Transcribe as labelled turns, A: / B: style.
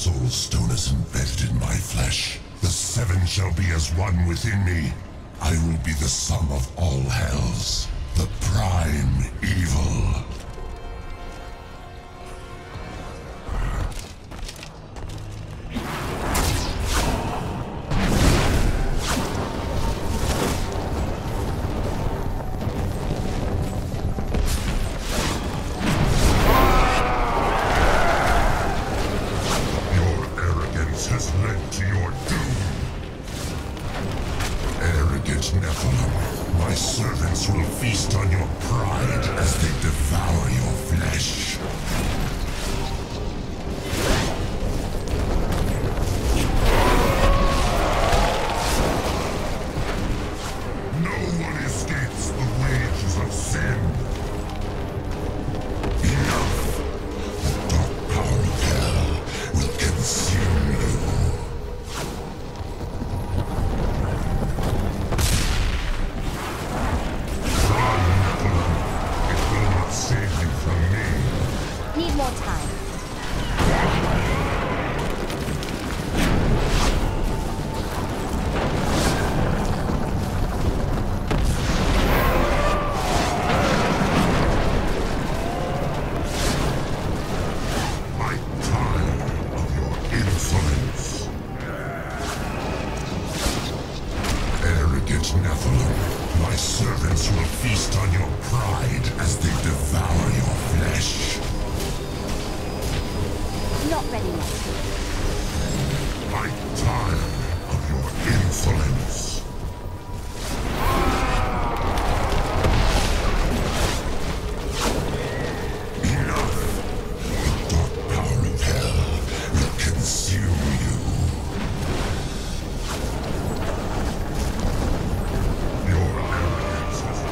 A: soul stone is embedded in my flesh. The seven shall be as one within me. I will be the sum of all hells, the prime evil. My servants will feast on your pride as they devour your flesh. No one escapes the wages of sin. Enough! The dark power of hell will consume you.
B: Need more time.
A: I'm tired of your insolence. Arrogant Nephilim, my servants will feast on your pride as they devour your flesh.
B: Not ready yet.
A: I'm tired of your insolence. Enough! The dark power of hell will consume you. Your arrogance has...